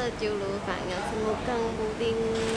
酒楼饭啊，什么港布丁